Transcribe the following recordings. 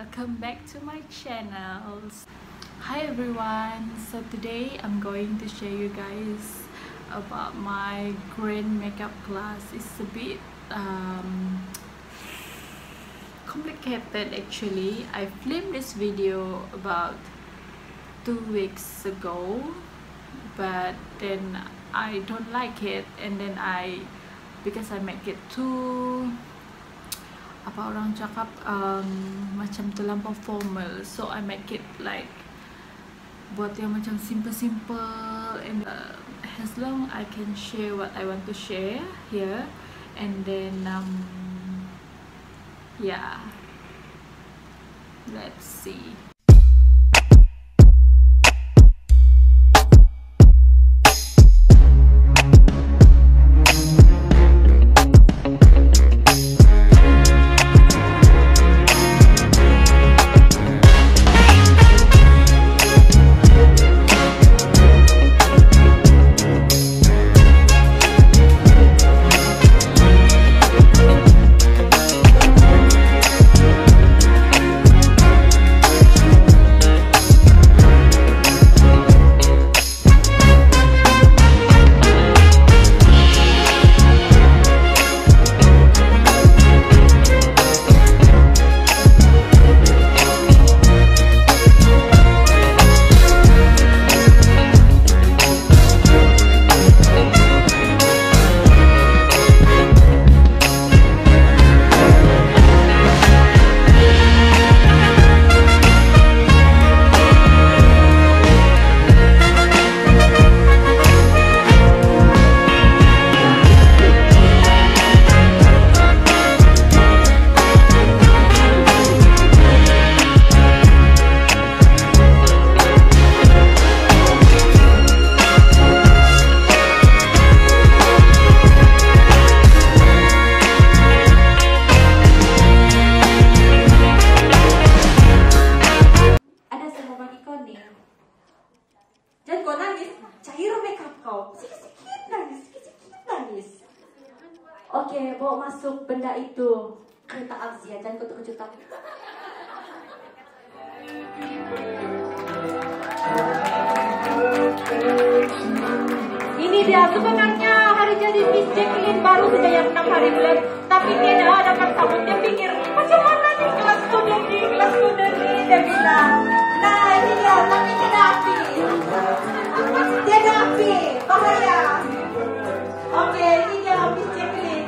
welcome back to my channel. Hi everyone, so today I'm going to share you guys about my grand makeup class. It's a bit complicated actually. I filmed this video about 2 weeks ago, but then I don't like it, and then because I make it too, apa orang cakap, macam terlampau formal, so I make it like buat yang macam simple and as long I can share what I want to share here, and then yeah, let's see. Jangan kau nangis, cair makeup kau. Sikit-sikit nangis. Oke, bawa masuk benda itu. Kereta Azia, jangan kau terkejut. Ini dia sebenarnya hari jadi Miss Jacqueline baru saja yang 6 hari bulan, tapi dia dah dapat sambut. Dia pikir, macam mana nih kelas kuda nih, dia bilang. Nah ini dia, tapi tidak api. Dia ada api, bahaya. Oke, ini dia Miss Jacqueline.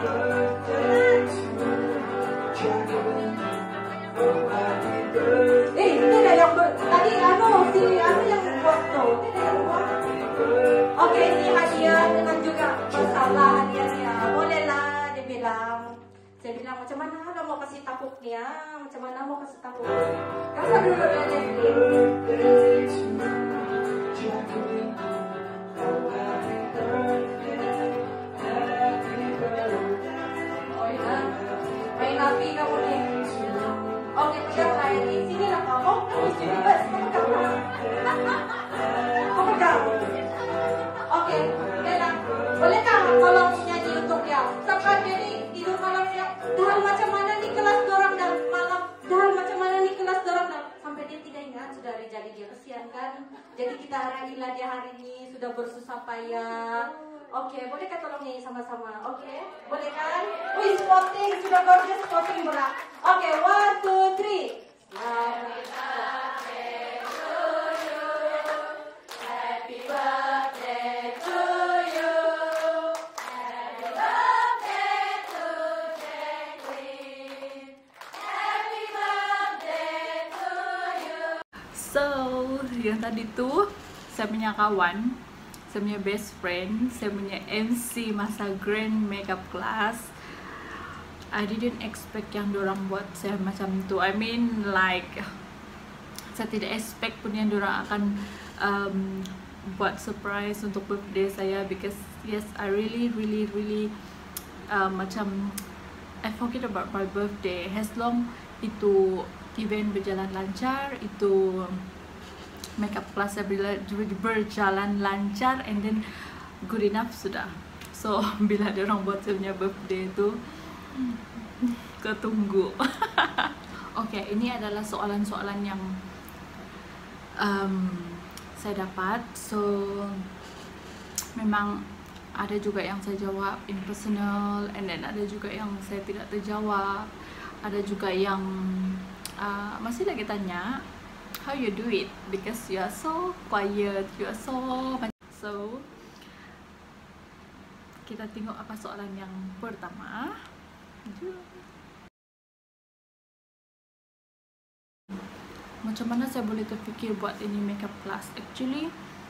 Ini ada yang tadi si yang buat tuh. Ini ada yang buat. Oke, ini hadiah dengan juga masalah hadiahnya. Bolehlah, dia bilang. Saya bilang, macam mana kamu mau kasih tapuknya? Macam mana mau kasih tapuk? Kasih dulu ya, Jacqueline. Main api kamu nih. Oke, peganglah ini. Sini lah kamu. Kau pegang. Oke, Bella, bolehkah tolong nyanyi untuk dia? Sampai dia nih tidur malamnya. Dah macam mana nih kelas dorang dan malam. Dah macam mana nih kelas dorang dan sampai dia tidak ingat sudah jadi dia kesian kan. Jadi kita rayalah dia hari ini sudah bersusah payah. Oke, bolehkah tolong nyanyi sama-sama? Oke, boleh kan? Wih, spotting, sudah gorgeous spotting bola. Oke, 1, 2, 3. Happy birthday to you. Happy birthday to Jacqueline. Happy birthday to you. So, yang tadi tuh saya punya kawan, saya punya best friend, saya punya MC masa grand makeup class. I didn't expect yang dorang buat saya macam itu. I mean like, saya tidak expect pun yang dorang akan buat surprise untuk birthday saya, because yes, I really macam I forget about my birthday. As long itu event berjalan lancar, itu makeup class berjalan lancar, and then good enough sudah. So bila dia orang buat saya punya birthday itu, ketunggu. Oke, ini adalah soalan-soalan yang saya dapat. So memang ada juga yang saya jawab in personal, and then ada juga yang saya tidak terjawab. Ada juga yang masih lagi tanya how you do it because you are so quiet, you are so kita tengok apa soalan yang pertama. Macam mana saya boleh terfikir buat ini makeup class? Actually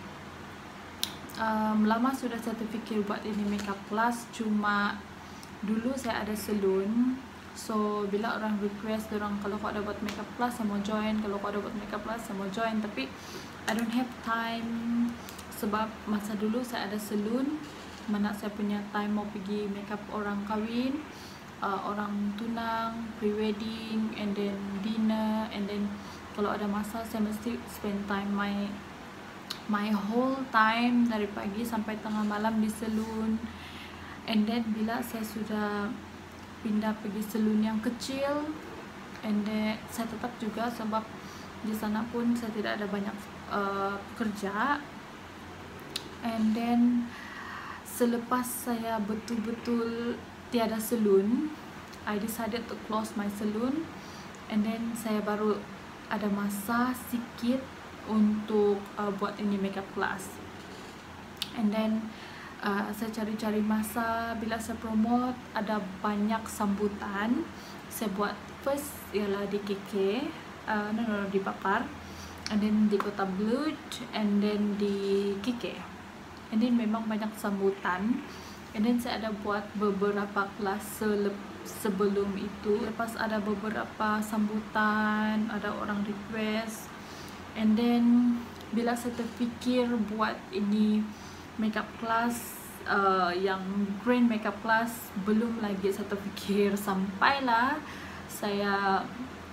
lama sudah saya terfikir buat ini makeup class, cuma dulu saya ada salon. So bila orang request, orang kalau kau ada buat makeup class saya mau join, kalau kau ada buat makeup class saya mau join, tapi I don't have time. Sebab masa dulu saya ada salon, mana saya punya time mau pergi makeup orang kahwin, orang tunang, pre-wedding, and then dinner, and then kalau ada masa saya mesti spend time my whole time dari pagi sampai tengah malam di salon. And then bila saya sudah pindah pergi salon yang kecil, and then saya tetap juga sebab di sana pun saya tidak ada banyak kerja. And then selepas saya betul-betul tiada salon, I decided to close my salon, and then saya baru ada masa sikit untuk buat ini makeup class. And then saya cari-cari masa, bila saya promote ada banyak sambutan. Saya buat first ialah di KK, di Papar, and then di Kota Belud, and then di KK, and then memang banyak sambutan. And then saya ada buat beberapa kelas sebelum itu. Lepas ada beberapa sambutan, ada orang request, and then bila saya terfikir buat ini makeup class, yang grand makeup class, belum lagi saya terfikir, sampailah saya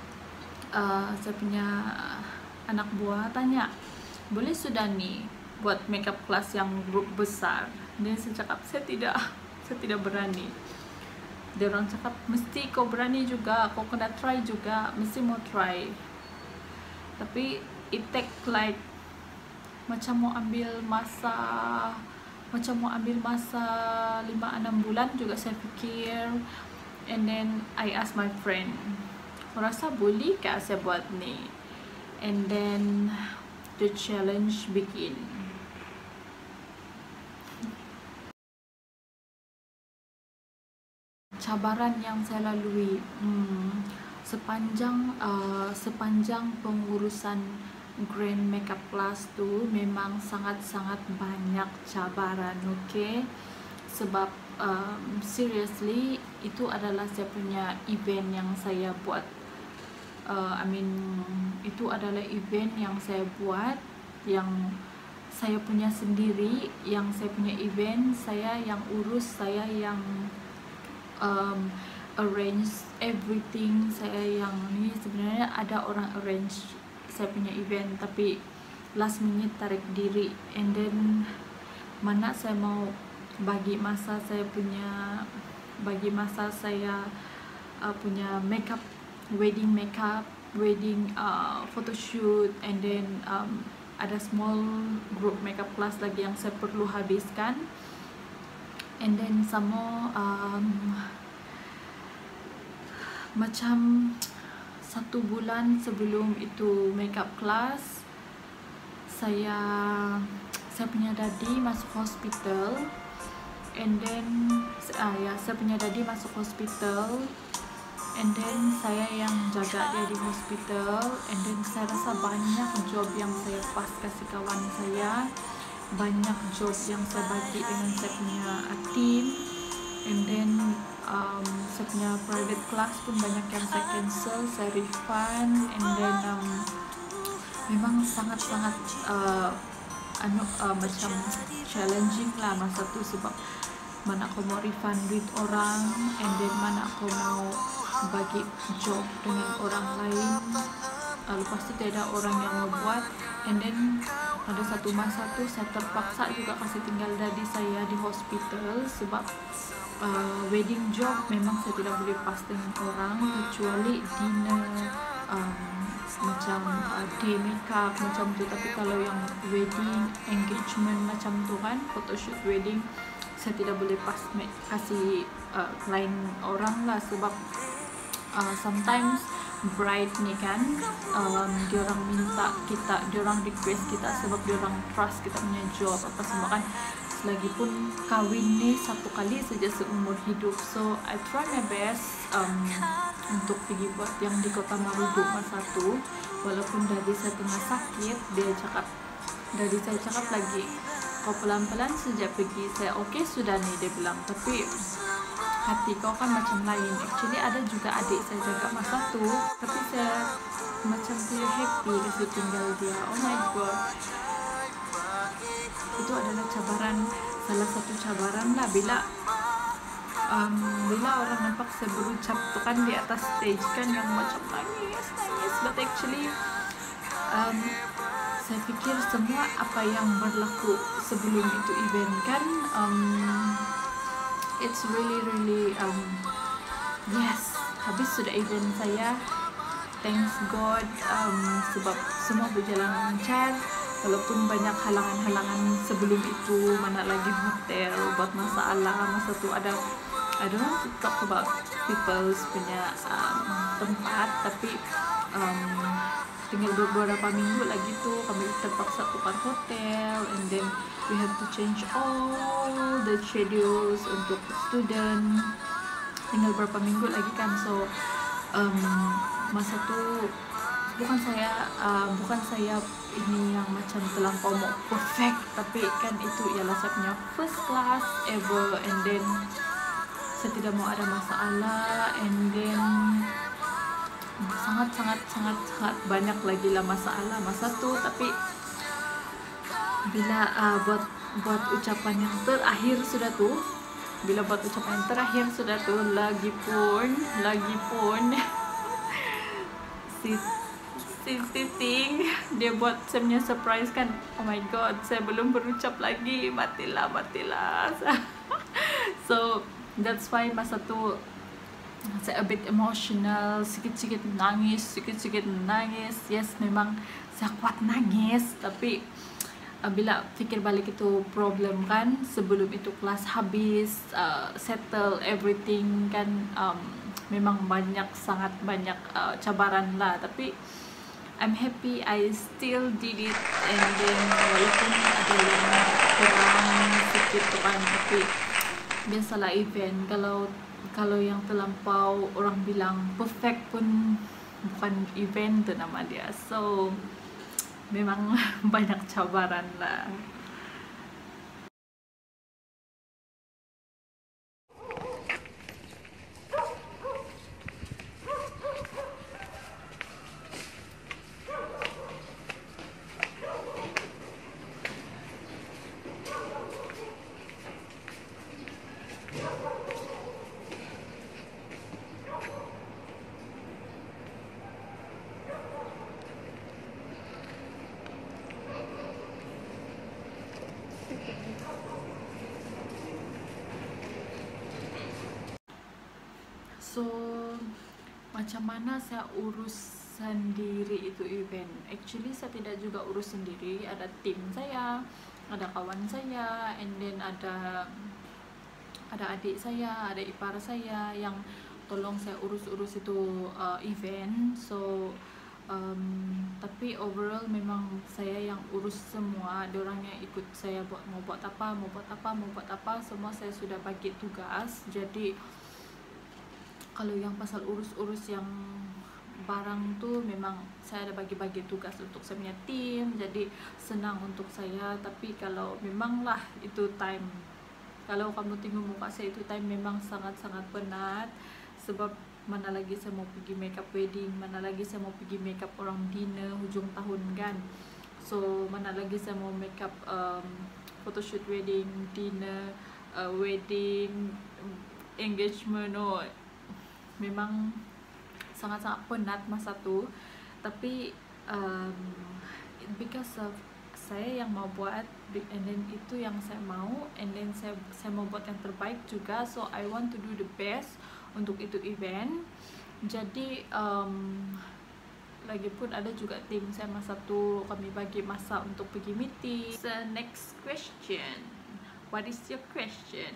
punya anak buah tanya, boleh sudah nih buat makeup class yang grup besar? Dan saya cakap saya tidak berani. Dia orang cakap mesti kau berani juga, kau kena try juga, mesti mau try. Tapi it take like macam mau ambil masa 5-6 bulan juga saya fikir. And then I ask my friend, rasa boleh kah saya buat ni? And then the challenge begin. Cabaran yang saya lalui sepanjang pengurusan grand makeup class tu memang sangat-sangat banyak cabaran, okay? Sebab seriously itu adalah saya punya event yang saya buat. Itu adalah event yang saya buat, yang saya punya sendiri, yang saya punya event, saya yang urus, saya yang arrange everything. Saya yang ni, sebenarnya ada orang arrange saya punya event, tapi last minute tarik diri. And then mana saya mau bagi masa saya punya makeup, wedding photoshoot, and then ada small group makeup class lagi yang saya perlu habiskan. And then sama macam 1 bulan sebelum itu makeup class, saya punya daddy masuk hospital. And then saya punya daddy masuk hospital, and then saya yang jaga dia di hospital. And then saya rasa banyak job yang saya pas kasih kawan saya, banyak job yang saya bagi dengan saya punya team. And then saya punya private class pun banyak yang saya cancel, saya refund. And then memang sangat-sangat macam challenging lah masa tu, sebab mana aku mau refund duit orang, and then mana aku mau bagi job dengan orang lain. Lepas tu tiada orang yang mau buat. And then ada satu masa tu saya terpaksa juga kasih tinggal daddy saya di hospital, sebab wedding job memang saya tidak boleh pas dengan orang, kecuali dinner, macam day makeup macam tu. Tapi kalau yang wedding engagement macam tu kan, photoshoot wedding, saya tidak boleh pas kasih klien orang lah. Sebab sometimes bride ni kan, diorang minta kita, diorang request kita sebab diorang trust kita punya job apa semua kan. Lagipun kawin ni satu kali saja seumur hidup, so I try my best untuk pergi buat yang di Kota Marudu masa tu. Walaupun daddy saya tengah sakit, daddy saya cakap lagi, kau pelan-pelan saja pergi. Saya okay sudah nih, dia bilang, tapi hati kau kan macam lain. Actually ada juga adik saya jaga masa tu, tapi saya macam feel happy kasi tinggal dia. Oh my god, itu adalah cabaran, salah satu cabaran lah bila orang nampak saya berucap tu kan di atas stage kan, yang macam nangis. But actually saya fikir semua apa yang berlaku sebelum itu event kan, it's really yes, habis sudah event saya, thanks God, sebab semua berjalan lancar. Walaupun banyak halangan-halangan sebelum itu, mana lagi hotel buat masalah. Masa tu ada, I don't want to talk about people's punya tempat, tapi tinggal beberapa minggu lagi tu kami terpaksa tukar hotel, and then we have to change all the schedules untuk student. Tinggal beberapa minggu lagi kan, so masa tu bukan saya ini yang macam terlampau mau perfect, tapi kan itu ialah saya punya first class ever, and then saya tidak mau ada masalah, and then sangat banyak lagi lah masalah masa tu. Tapi bila buat ucapan yang terakhir sudah tu, lagi pun si Titing dia buat saya punya surprise kan. Oh my god, saya belum berucap lagi, matilah. So that's why masa tu saya a bit emotional, sikit-sikit nangis. Yes, memang saya kuat nangis, tapi bila fikir balik itu problem kan, sebelum itu kelas habis, settle everything kan, memang sangat banyak cabaran lah. Tapi I'm happy I still did it, and then walaupun ada yang kurang sikit tu kan, tapi biasalah event, kalau yang terlampau orang bilang perfect pun bukan event tu nama dia. So memang banyak cabaran lah. So macam mana saya urus sendiri itu event? Actually saya tidak juga urus sendiri, ada tim saya, ada kawan saya, and then ada adik saya, ada ipar saya yang tolong saya urus itu event. So tapi overall memang saya yang urus semua. Diorang yang ikut saya mau buat apa, semua saya sudah bagi tugas. Jadi kalau yang pasal urus yang barang tu memang saya ada bagi tugas untuk saya punya tim, jadi senang untuk saya. Tapi kalau memanglah itu time, kalau kamu tengok muka saya itu time memang sangat-sangat penat. Sebab mana lagi saya mau pergi makeup wedding, mana lagi saya mau pergi makeup orang dinner hujung tahun kan. So mana lagi saya mau makeup photoshoot wedding, dinner, wedding, engagement. Memang sangat-sangat penat masa tu. Tapi because of saya yang mau buat, and then itu yang saya mau, and then saya mau buat yang terbaik juga. So I want to do the best untuk itu event. Jadi lagipun ada juga tim saya masa tu, kami bagi masa untuk pergi meeting. So next question, what is your question?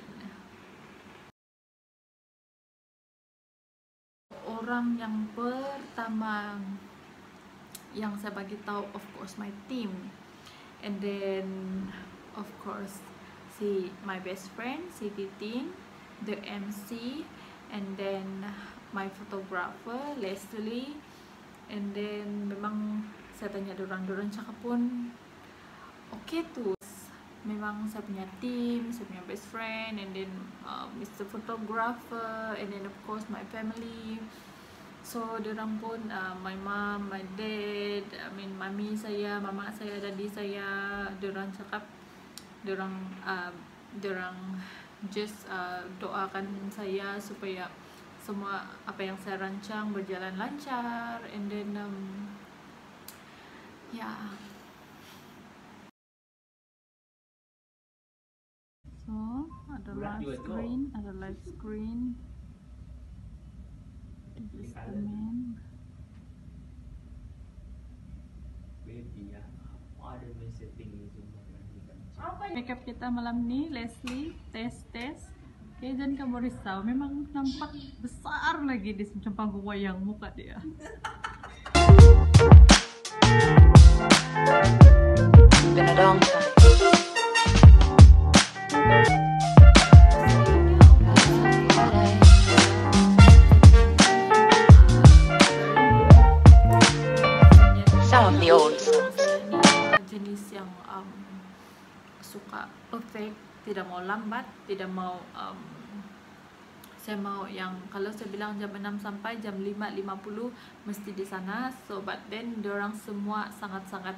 Orang yang pertama yang saya bagi tahu, of course my team, and then of course my best friend si Titin, the MC, and then my photographer Leslie, and then memang saya tanya dorang cakap pun okay tu. Memang saya punya team, saya punya best friend, and then Mr. Photographer, and then of course my family. So dorang pun my mom, my dad, mami saya, mama saya, daddy saya, dorang cakap dorang just doakan saya supaya semua apa yang saya rancang berjalan lancar, and then yeah. So ada live screen. This is the man. Makeup kita malam ni, Leslie, tes. Okay, jangan kamu risau. Memang nampak besar lagi di macam panggung wayang muka dia. Been a long time. Some of the old songs. Jenis yang suka perfect, tidak mau lambat, tidak mau saya mau yang kalau saya bilang jam 6 sampai jam 5.50 mesti di sana. So but then diorang semua sangat-sangat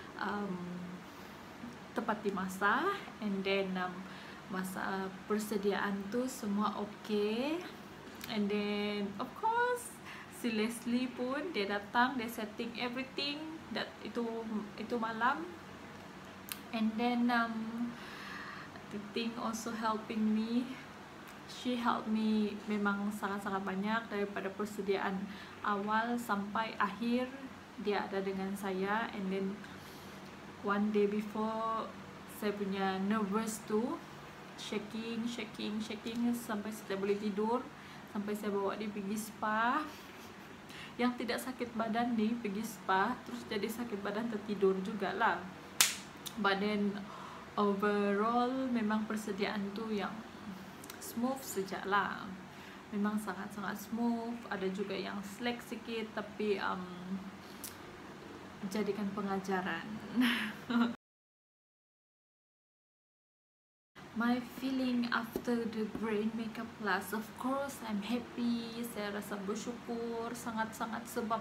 tepat di masa, and then masa persediaan tu semua okay, and then of course si Leslie pun dia datang, dia setting everything that itu malam, and then Titing also helping me. She helped me memang sangat-sangat banyak daripada persediaan awal sampai akhir. Dia ada dengan saya, and then one day before saya punya nervous tu, shaking sampai saya boleh tidur, sampai saya bawa dia pergi spa. Yang tidak sakit badan ni pergi spa, terus jadi sakit badan tertidur jugalah. But then overall memang persediaan tu yang smooth sejak lah. Memang sangat-sangat smooth. Ada juga yang slack sikit, tapi jadikan pengajaran. My feeling after the brain makeup class, of course I'm happy. Saya rasa bersyukur sangat-sangat sebab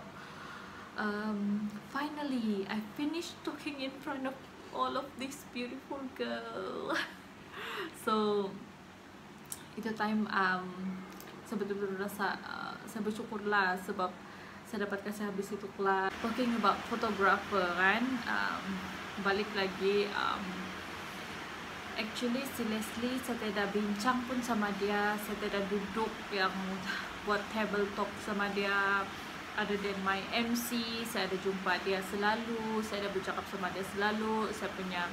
finally I finished talking in front of all of this beautiful girl. So itu time saya betul-betul rasa saya bersyukur lah sebab saya dapat kasih habis itu kelas. Talking about photographer kan, balik lagi, actually si Leslie saya tidak bincang pun sama dia, saya tidak duduk yang buat table talk sama dia. Other than my MC, saya ada jumpa dia selalu, saya ada bercakap sama dia selalu. Saya punya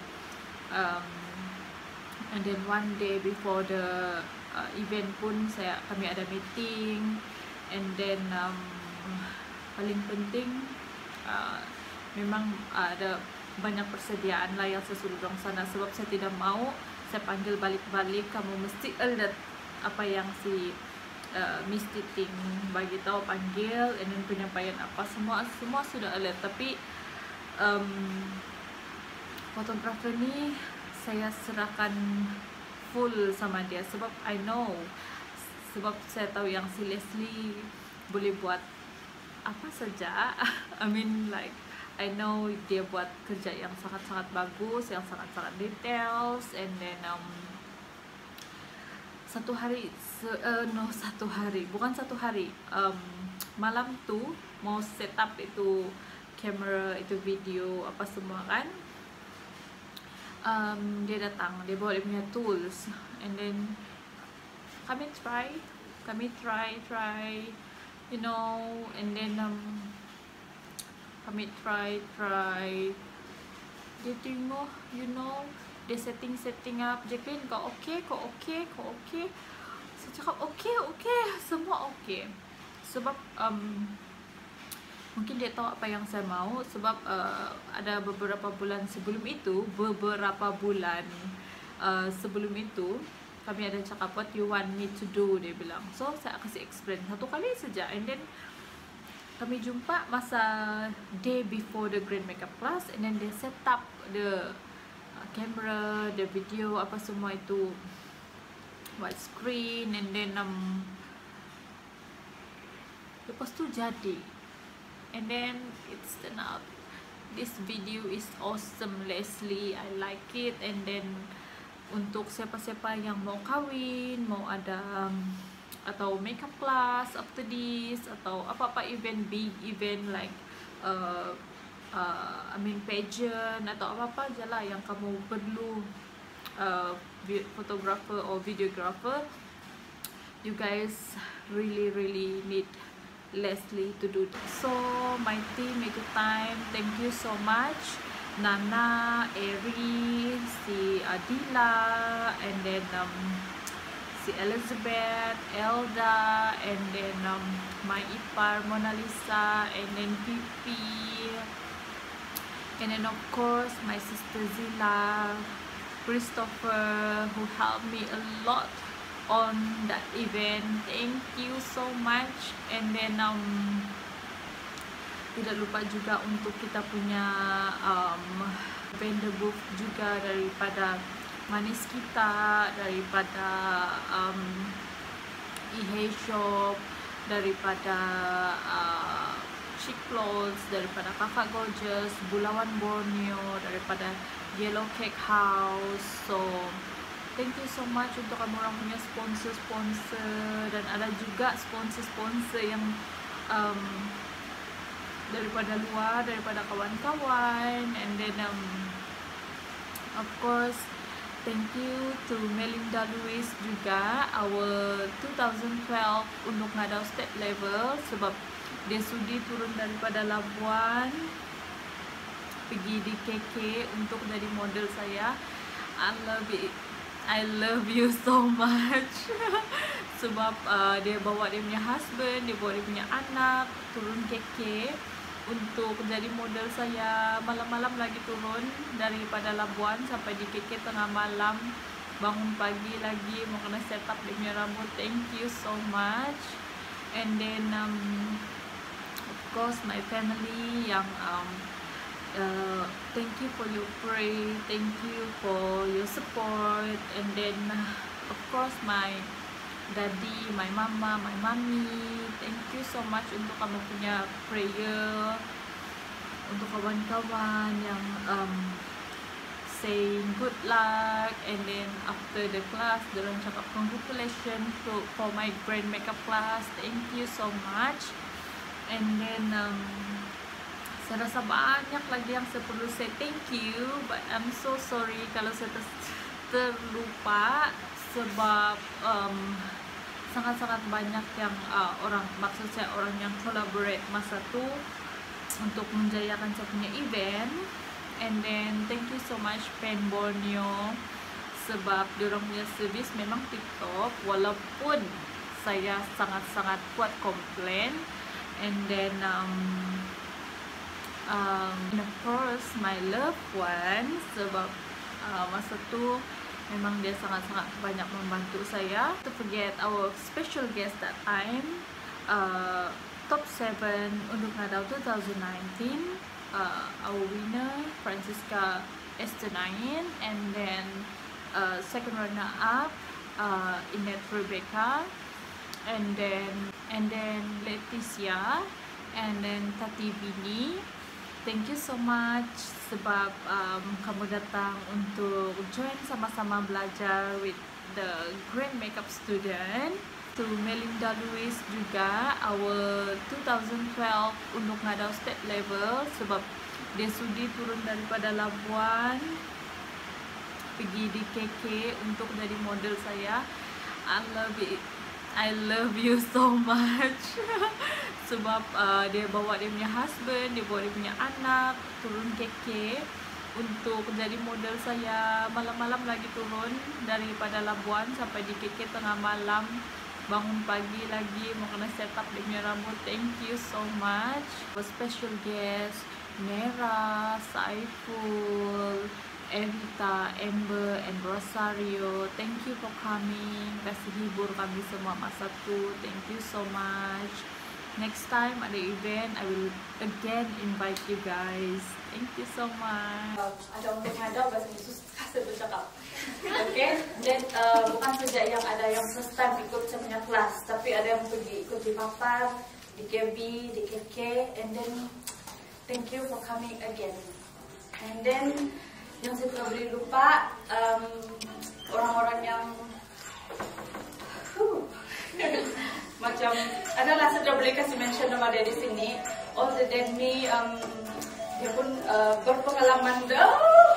and then one day before the event pun kami ada meeting, and then paling penting memang ada banyak persediaan lah yang saya suruh dorang sana, sebab saya tidak mau saya panggil balik-balik kamu mesti alert apa yang si Miss Titing bagi tahu, panggil, and then penyampaian apa semua sudah alert. Tapi fotografer ni saya serahkan full sama dia sebab I know, sebab saya tahu yang si Leslie boleh buat apa saja. I mean like I know dia buat kerja yang sangat-sangat bagus, yang sangat-sangat details, and then malam tu mau setup itu kamera, itu video apa semua kan. dia datang, dia bawa dia punya tools, and then kami try, you know, and then kami try, dia tengok, you know, dia setting up. Jacqueline, kau okay? Saya cakap okay, semua okay. Sebab mungkin dia tahu apa yang saya mau. Sebab ada beberapa bulan sebelum itu, kami ada cakap, what you want me to do, dia bilang. So saya kasih explain satu kali saja, and then kami jumpa masa day before the grand makeup class, and then they set up the camera, the video, apa semua itu widescreen, and then lepas tu jadi, and then it's turned out this video is awesome, Leslie. I like it. And then untuk siapa-siapa yang mau kawin, mau ada atau makeup class after this, atau apa-apa event, big event like pageant atau apa-apa je lah yang kamu perlu photographer or videographer, you guys really need Leslie to do that. So my team itu time, thank you so much, Nana, Eri, si Adila, and then si Elizabeth, Elda, and then my ipar Mona Lisa, and then Pipi, and then of course my sister Zila, Christopher, who helped me a lot on that event. Thank you so much. And then tidak lupa juga untuk kita punya vendor booth juga daripada Manis Kita, daripada Ihe Shop, daripada Chic Clothes, daripada Kakak Gorgeous, Bulawan Borneo, daripada Yellow Cake House. So thank you so much untuk kamu orang punya sponsor, dan ada juga sponsor yang daripada luar, daripada kawan-kawan, and then of course thank you to Melinda Lewis juga, our 2012 untuk ngadau state level, sebab dia sudi turun daripada Labuan pergi di KK untuk jadi model saya. I love you so much. Sebab dia bawa dia punya husband, dia bawa dia punya anak turun KK untuk jadi model saya. Malam-malam lagi turun daripada Labuan sampai di KK tengah malam, bangun pagi lagi mau kena set up dia punya rambut. Thank you so much. And then of course my family yang thank you for your pray, thank you for your support. And then of course my daddy, my mama, my mommy, thank you so much untuk kamu punya prayer, untuk kawan-kawan yang saying good luck. And then after the class dorang cakap congratulations for my grand makeup class. Thank you so much. And then saya rasa banyak lagi yang saya perlu say thank you, but I'm so sorry kalau saya terlupa, sebab sangat-sangat banyak yang orang, maksud saya orang yang collaborate masa tu untuk menjayakan saya punya event. And then thank you so much Pen Borneo, sebab diorang punya service memang TikTok, walaupun saya sangat-sangat kuat komplain. And then and of course my loved one, sebab masa tu memang dia sangat-sangat banyak membantu saya. To forget our special guest that time, top 7 untuk ngadau 2019, our winner Francisca Esther9, and then second runner up Inet Rebecca, and then Leticia, and then Tati Bini. Thank you so much sebab kamu datang untuk join sama-sama belajar with the grand makeup student. To Melinda Lewis juga, our 2012 untuk ngadau state level, sebab dia sudi turun daripada Labuan pergi di KK untuk jadi model saya. I love you so much. Sebab dia bawa dia punya husband, dia bawa dia punya anak turun KK untuk jadi model saya. Malam-malam lagi turun daripada Labuan sampai di KK tengah malam, bangun pagi lagi mau kena set up dia punya rambut. Thank you so much. A special guest Nera, Saiful, Evita, Amber, and Rosario. Thank you for coming. Kasih hibur kami semua masa tu. Thank you so much. Next time ada event, I will again invite you guys. Thank you so much. Ada untuk ngadau bahasa Yesus kasih bercakap. Okay, dan bukan saja yang ada yang first time ikut saya punya kelas, tapi ada yang pergi ikut di Papar, di KB, di KK, and then thank you for coming again. And then yang saya tidak boleh lupa, orang-orang yang macam adalah saya tidak boleh kasih mention nama dia di sini. Older than me, dia pun berpengalaman dah.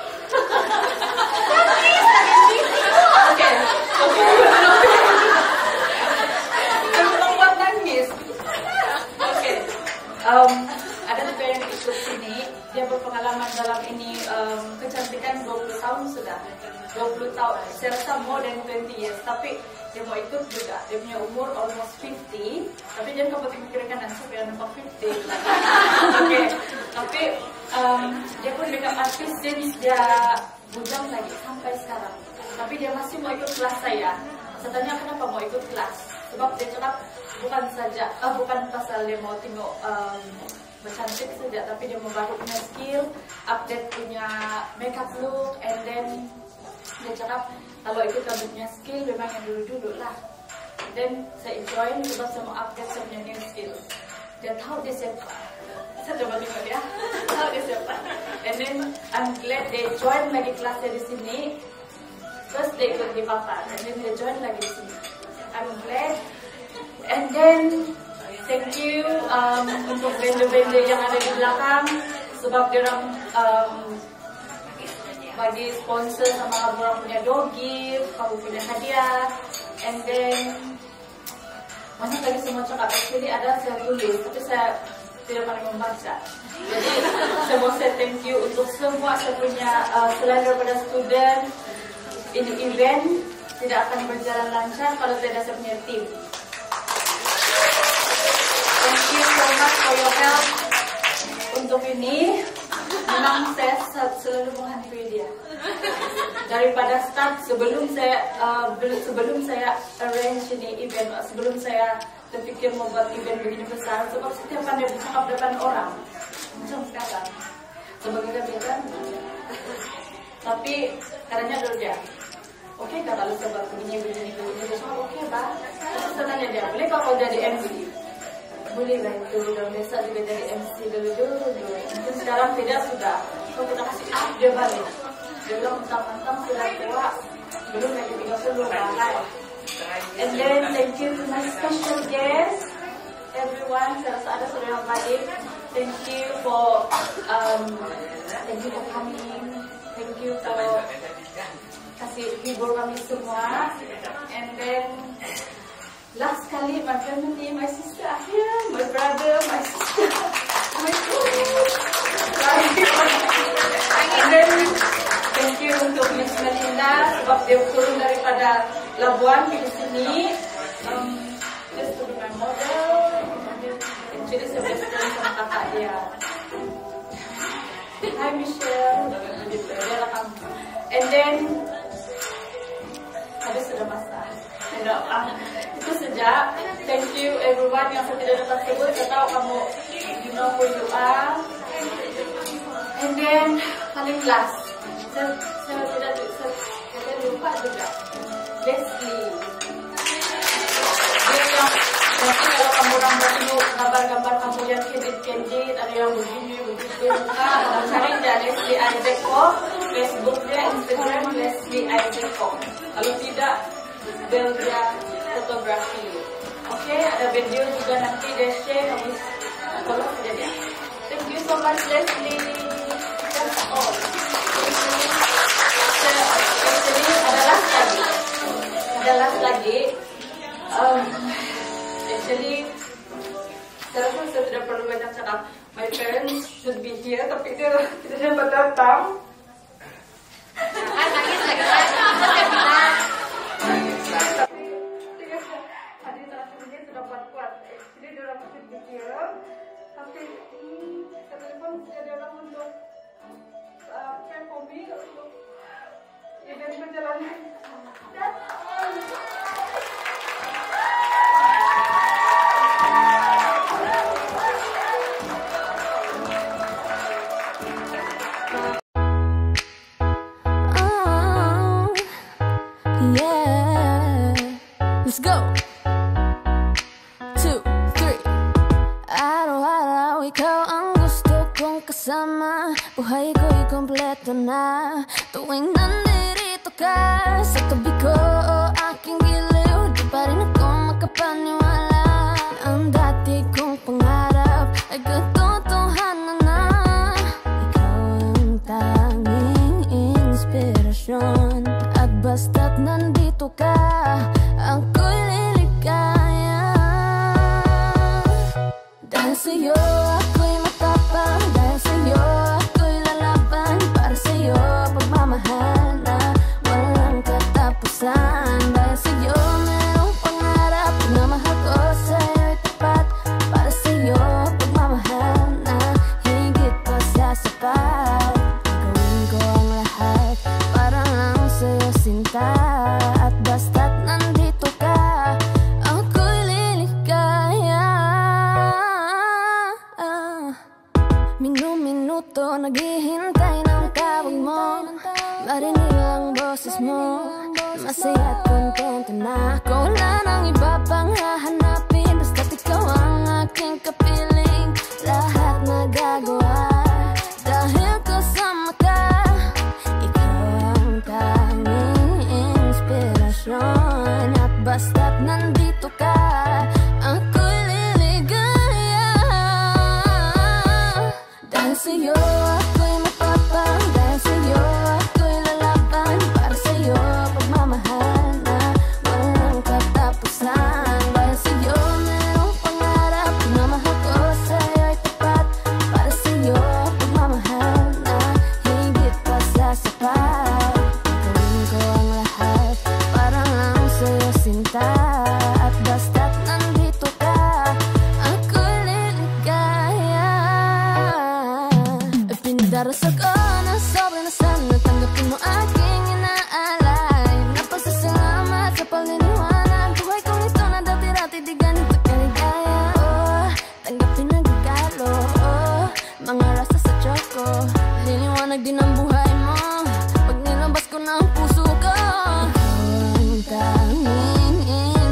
Okay, saya buat nangis. Okay, ada juga yang ikut sini. Dia berpengalaman dalam ini kecantikan 20 tahun sudah. 20 tahun, saya rasa more than 20 years. Tapi dia mau ikut juga. Dia punya umur almost 50. Tapi jangan kau pikirkan dan sampai nampak 50. Okay, tapi dia pun makeup artist since dia bujang lagi sampai sekarang. Tapi dia masih mau ikut kelas saya. Saya tanya kenapa mau ikut kelas. Sebab dia cakap bukan pasal dia mau tengok bercantik saja, tapi dia mau baru punya skill, update punya makeup look, and then dia cakap kalau ikut kamu punya skill memang yang dulu-dulu lah. Dan saya join sebab saya mau update saya punya new skill. Dia tahu dia siapa. Saya coba tengok dia. Tahu dia siapa. And then I'm glad they join lagi kelasnya di sini. First dia ikut di Papar, and then dia join lagi di sini. I'm glad. And then thank you untuk vendor-vendor yang ada di belakang sebab dia orang bagi sponsor sama kamu orang punya door gift, kamu punya hadiah, and then banyak lagi semua cakap. Actually ada saya tulis tapi saya tidak pernah membaca. Jadi saya mau say thank you untuk semua saya punya selain daripada student. Ini event tidak akan berjalan lancar kalau tidak saya punya tim. Thank you so much for your help. Untuk ini, memang saya selalu menghantui dia. Daripada start sebelum saya arrange ini event, sebelum saya terfikir membuat event begini besar, sebab setiap kali dia bercakap depan orang, macam sekarang, sebagai kebiasaan. Tapi katanya dulu dia, oke tak kalau saya buat begini, dia cakap oke bah. Terus saya tanya dia, boleh kau jadi MC? Boleh lah itu, dan biasa juga jadi MC dulu. Mungkin sekarang tidak sudah. Kalau kita kasih up dia balik. Dia bilang mentang-mentang sudah tua, belum lagi 30 bahkan. And then thank you to my special guest, everyone. Saya rasa ada saudara yang baik. Thank you for coming. Thank you for kasih hibur kami semua. And then last kali, my family, my sister here, my brother, my sister, my and then thank you untuk Miss Melinda sebab dia turun daripada Labuan ke sini. Just to be my model. Jadi saya bersekolah sama kakak dia. Hi Michelle. Dia rekam. And then habis sudah masak. Itu saja. Thank you everyone yang saya tidak dapat sebut. Saya tahu kamu, you know who you are. And then paling last, saya tidak lupa juga Leslie. Dia yang nanti kalau kamu orang bertemu gambar-gambar kamu yang candid, ada yang begini, begitu, cari dia Leslie Aizeko, Facebooknya, Instagram Leslie Aizeko. Kalau tidak, dia fotografi. Oke, ada video juga nanti dia share, kamu follow saja dia. Thank you so much Leslie. That's all. Jadi ada last lagi. Actually, saya rasa saya tidak perlu banyak cakap. My parents should be here, tapi dia tidak dapat datang. Kan nangis lagi kan? Tadi terakhir dia sudah kuat. Jadi dia orang should be here, tapi saya telepon jadi orang untuk cek hobi untuk dari perjalanan. Let's go. 2, 3. Araw-araw ikaw ang gusto kong kasama. Buhay ko'y kompleto na tuwing nandito ka sa tabi ko o aking giliw. Di pa rin ako makapaniwala ang dati kong pangarap ay katotohanan na. Ikaw ang tanging inspirasyon at basta't nandito ka ako'y liligaya. Dahil sa'yo ako'y matapang, dahil sa'yo ako'y lalaban. Para sa'yo pagmamahal na walang katapusan. Dahil sa'yo merong pangarap, pagmamahal ko sa'yo'y tapat. Para sa'yo pagmamahal na higit pa sa sapat. Gagawin ko ang lahat para lang sa'yo sinta. At basta't nandito ka ako'y liligaya. Minu-minuto naghihintay ng tawag mo. Marinig ang boses mo. Masaya at kontento na ako. Wala nang iba pang hahanapin. Basta't ikaw ang aking kapiling. Lahat nagagawa dahil kasama ka. Ikaw ang tanging inspirasyon. At basta't nandito ka ako'y liligaya. Dahil sa'yo ako'y matapang, dahil sa'yo ako'y lalaban. Para sa'yo pagmamahal na walang katapusan. Dahil sa'yo merong pangarap, pagmamahal ko sa'yo'y tapat. Para sa'yo pagmamahal na higit pa sa sapat. Gagawin ko ang lahat para lang sa'yo sinta. At basta't nandito ka ako'y liligaya. Pinagdarasal ko na sobrang sana tanggapin mo aking inaalay. Napasasalamat sa pagdiniwanag. Buhay kong ito na dati-dati di ganito kaligaya. Oh, tanggapin ang regalo. Oh, mga rasa sa choco. Liliwanag din ang buhay mo pag nilabas ko na ang puso ko. Ikaw ang tanging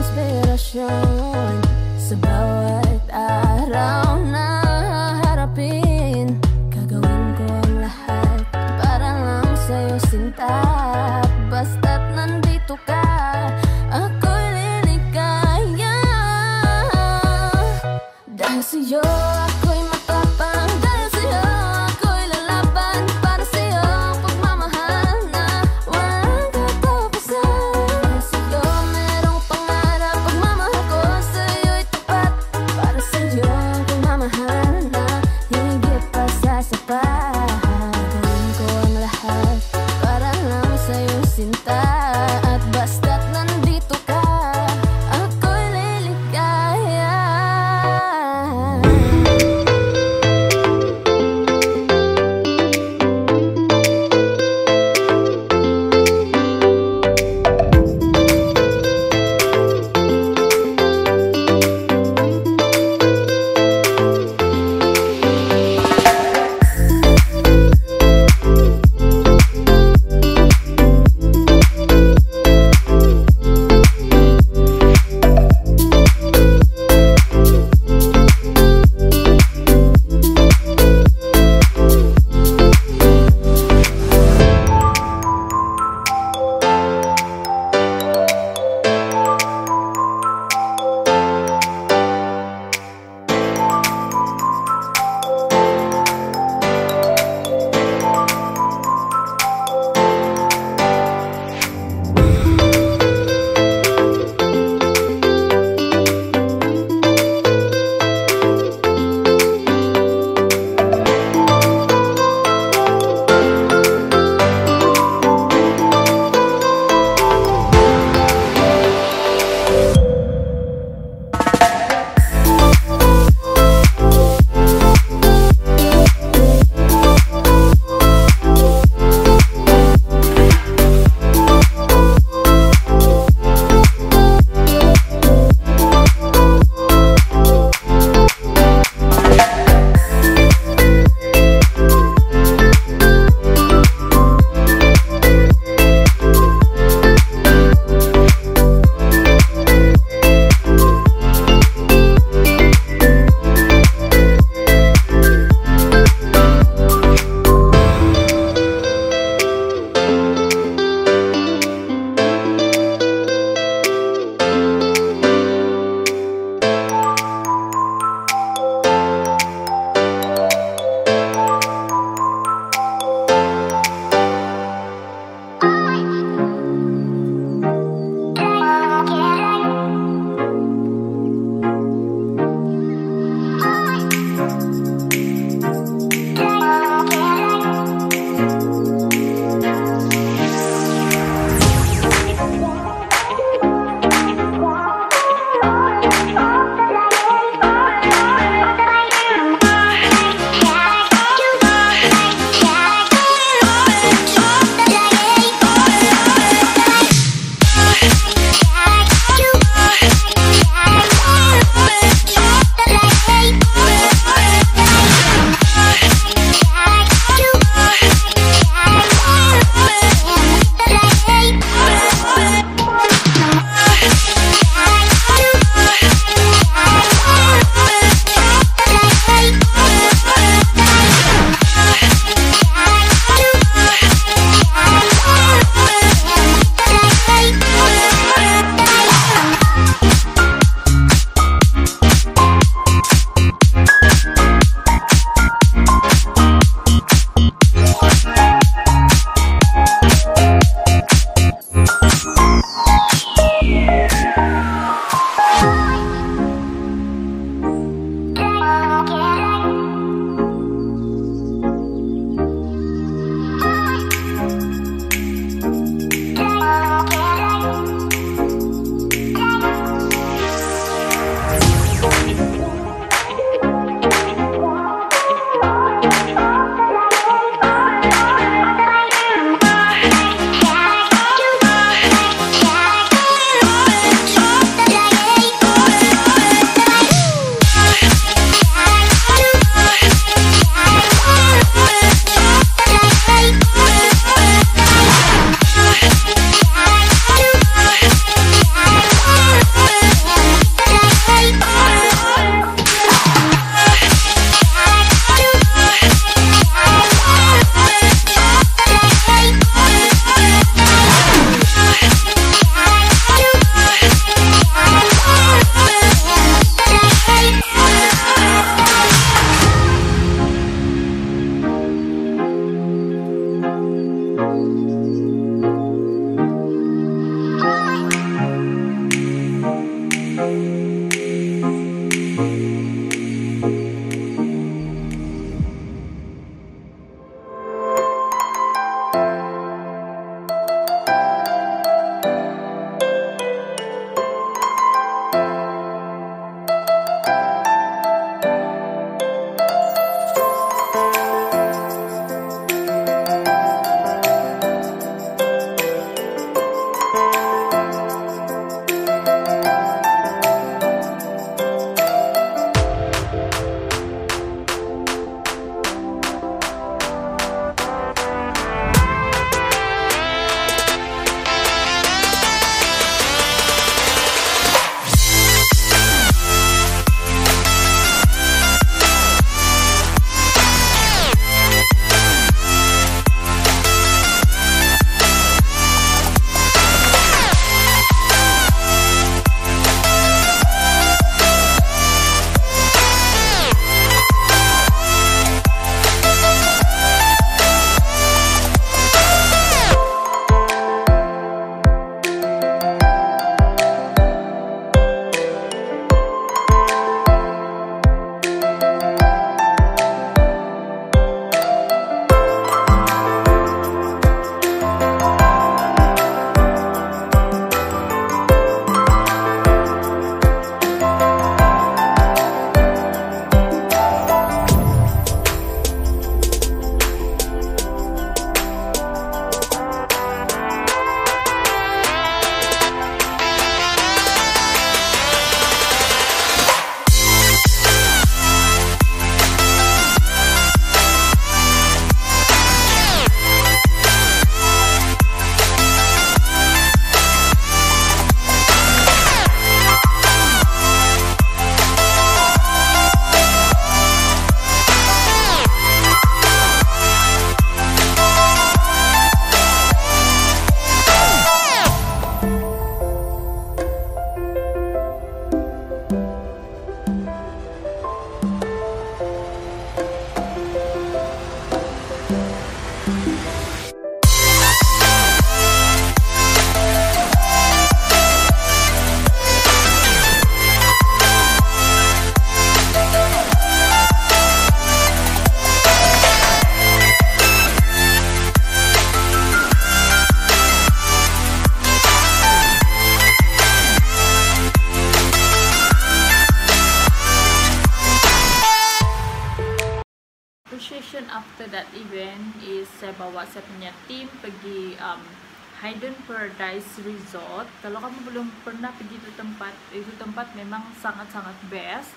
after that event is saya bawa saya punya tim pergi Hayden Paradise Resort. Kalau kamu belum pernah pergi itu tempat memang sangat-sangat best.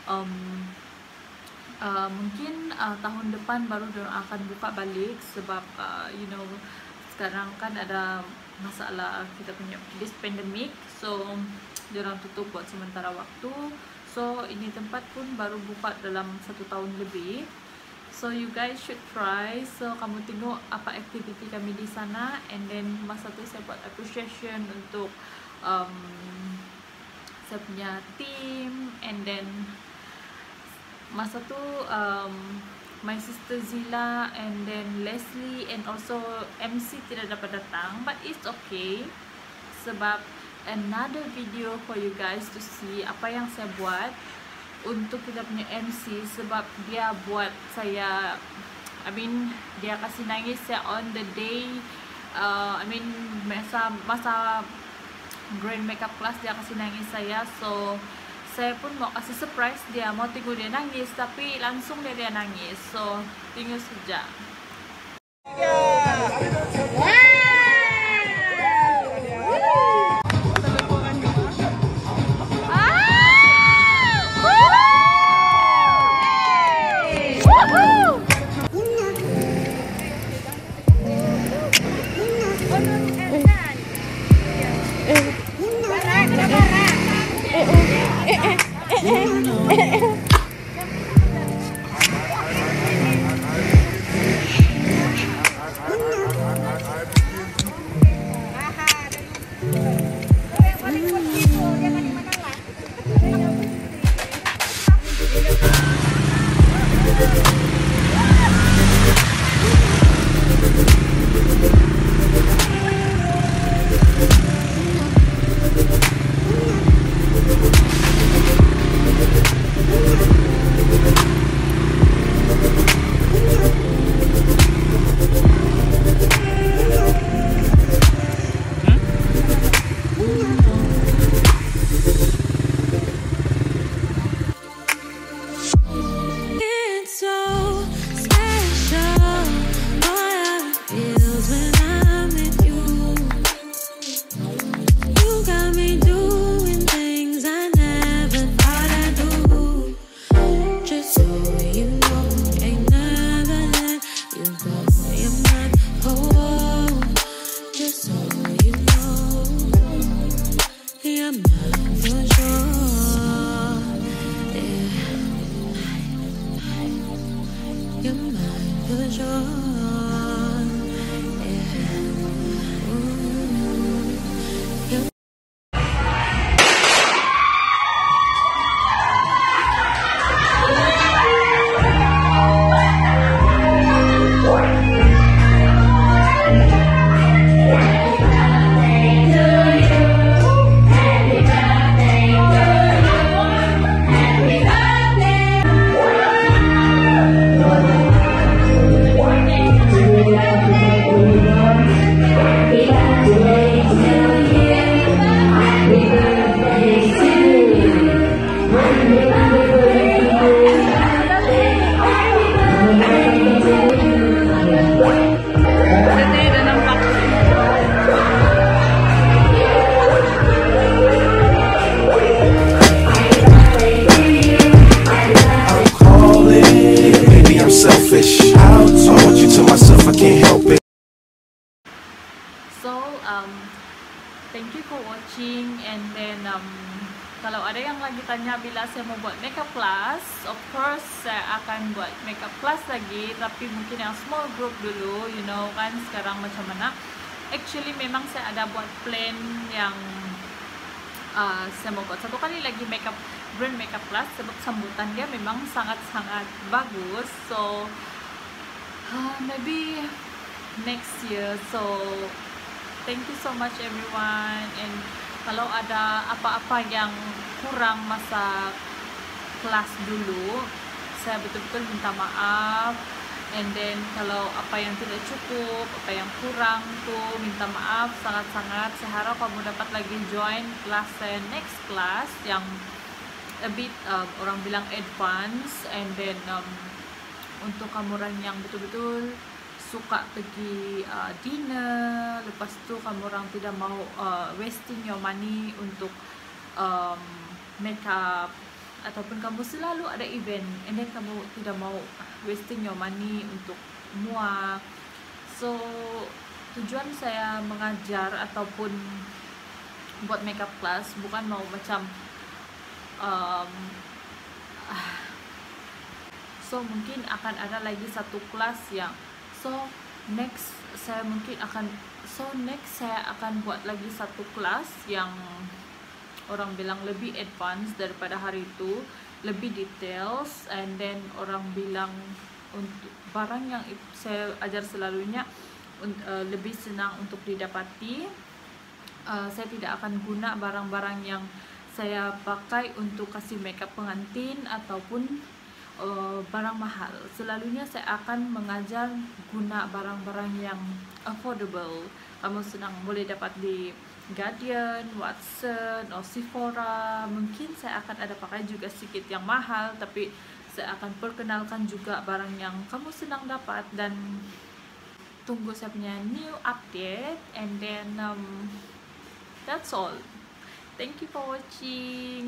Mungkin tahun depan baru dia akan buka balik sebab you know, sekarang kan ada masalah kita punya this pandemic, so diorang tutup buat sementara waktu. So ini tempat pun baru buka dalam 1 tahun lebih. So you guys should try. So kamu tengok apa aktiviti kami di sana, and then masa tu saya buat appreciation untuk saya punya team, and then masa tu my sister Zila and then Leslie and also MC tidak dapat datang, but it's okay sebab another video for you guys to see apa yang saya buat untuk kita punya MC, sebab dia buat saya, I mean dia kasih nangis saya on the day, I mean masa grand makeup class dia kasih nangis saya. So saya pun mau kasih surprise dia, mau tengok dia nangis, tapi langsung dia nangis. So tengok saja. Thank you for watching, and then kalau ada yang lagi tanya bila saya mau buat makeup class, of course saya akan buat makeup class lagi, tapi mungkin yang small group dulu, you know kan sekarang macam mana. Actually memang saya ada buat plan yang saya mau buat satu kali lagi grand makeup class sebab sambutan dia memang sangat-sangat bagus. So maybe next year. So thank you so much everyone, and kalau ada apa-apa yang kurang masa kelas dulu, saya betul-betul minta maaf. And then kalau apa yang tidak cukup, apa yang kurang tuh minta maaf sangat-sangat. Saya harap kamu dapat lagi join kelas saya next class yang a bit orang bilang advance, and then untuk kamu orang yang betul-betul suka pergi dinner, lepas tu kamu orang tidak mau wasting your money untuk makeup, ataupun kamu selalu ada event and then kamu tidak mau wasting your money untuk muak. So tujuan saya mengajar ataupun buat makeup class bukan mau macam so mungkin akan ada lagi satu kelas yang next saya akan buat lagi satu kelas yang orang bilang lebih advance daripada hari itu, lebih details, and then orang bilang untuk barang yang saya ajar selalunya lebih senang untuk didapati. Saya tidak akan guna barang-barang yang saya pakai untuk kasih makeup pengantin ataupun barang mahal. Selalunya saya akan mengajar guna barang-barang yang affordable. Kamu senang boleh dapat di Guardian, Watson, atau Sephora. Mungkin saya akan ada pakai juga sedikit yang mahal, tapi saya akan perkenalkan juga barang yang kamu senang dapat. Dan tunggu saya punya new update, and then that's all. Thank you for watching.